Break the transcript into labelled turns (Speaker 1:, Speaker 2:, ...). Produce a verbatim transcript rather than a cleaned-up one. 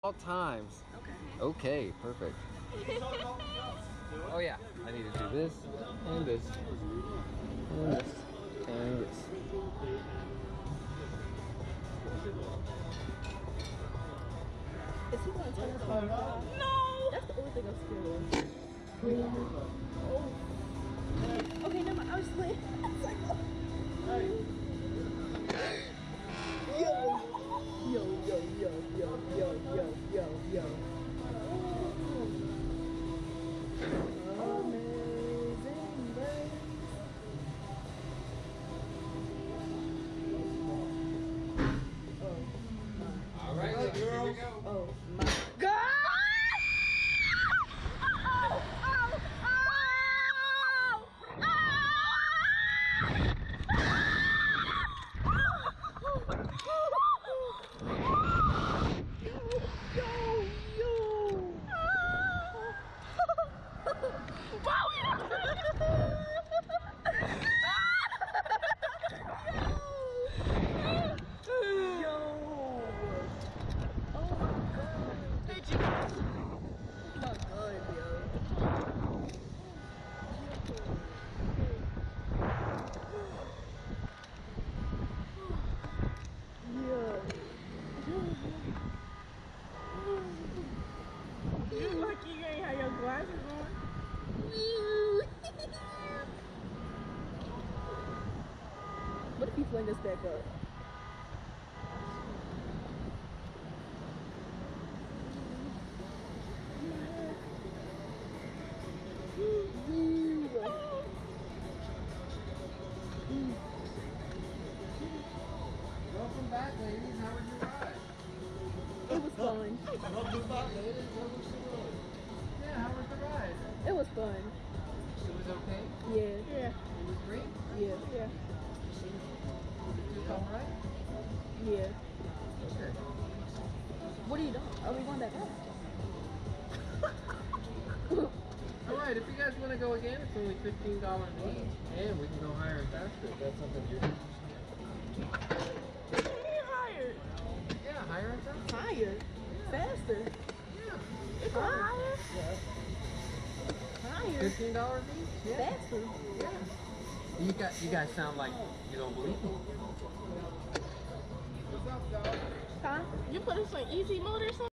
Speaker 1: All times.
Speaker 2: Okay.
Speaker 1: Okay, perfect. Oh yeah, I need to do this and this and this and this.
Speaker 2: Is he gonna turn us on? No! That's the only thing I'm scared of. Oh. Okay, never mind. I was playing. Yo, yo, yo, yo, yo, yo, yo, yo, yo. Amazing Grace. Oh.
Speaker 1: All right, here we go.
Speaker 2: Oh my God! You lucky you ain't have your glasses on. What if he fling this back up?
Speaker 1: Welcome back, ladies. How was your ride?
Speaker 2: It was fun.
Speaker 1: Welcome back, ladies. How was your ride? Yeah, how was the ride?
Speaker 2: It was fun.
Speaker 1: It was okay?
Speaker 2: Yeah. Yeah.
Speaker 1: It was great?
Speaker 2: Yeah. Yeah.
Speaker 1: It was alright?
Speaker 2: Yeah.
Speaker 1: Okay.
Speaker 2: What are you doing? Are we going back up?
Speaker 1: Alright, if you guys want to go again, it's only fifteen dollars each. And we can go higher and faster if that's something you're interested in.
Speaker 2: Higher.
Speaker 1: Yeah, higher and faster.
Speaker 2: Higher.
Speaker 1: Yeah.
Speaker 2: Faster.
Speaker 1: Yeah.
Speaker 2: It's higher.
Speaker 1: Yeah.
Speaker 2: Higher.
Speaker 1: fifteen dollars each? Yeah.
Speaker 2: Faster.
Speaker 1: Yeah. You got you guys sound like you don't believe me. What's up, dog?
Speaker 2: Huh? You put us on easy mode or something?